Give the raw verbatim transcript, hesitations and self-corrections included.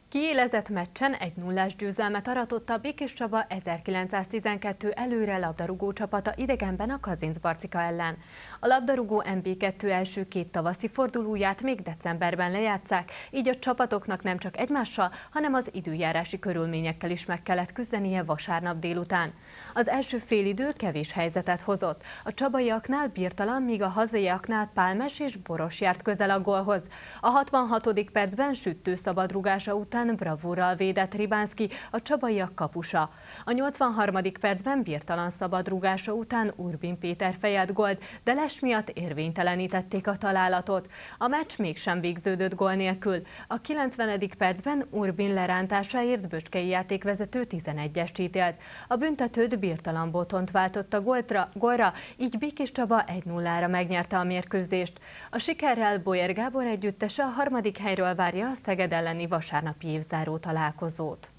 Kiélezett meccsen egy nullás győzelmet aratott a Békés Csaba ezerkilencszáztizenkettő előre labdarúgó csapata idegenben a Kazincbarcika ellen. A labdarúgó em bé kettő első két tavaszi fordulóját még decemberben lejátsszák, így a csapatoknak nem csak egymással, hanem az időjárási körülményekkel is meg kellett küzdenie vasárnap délután. Az első félidő kevés helyzetet hozott. A csabaiaknál Birtalan, míg a hazaiaknál Pálmes és Boros járt közel a gólhoz. A hatvanhatodik percben Süttő szabadrúgása után bravúrral védett Ribánszky, a csabaiak kapusa. A nyolcvanharmadik percben Birtalan szabadrúgása után Urbin Péter fejelt gólt, de les miatt érvénytelenítették a találatot. A meccs mégsem végződött gól nélkül. A kilencvenedik percben Urbin lerántásáért Böcskei játékvezető tizenegyest ítélt. A büntetőt Birtalan Botont váltotta gólra, gólra, így Békés Csaba egy nullára megnyerte a mérkőzést. A sikerrel Boyer Gábor együttese a harmadik helyről várja a Szeged elleni vasárnapi évzáró találkozót.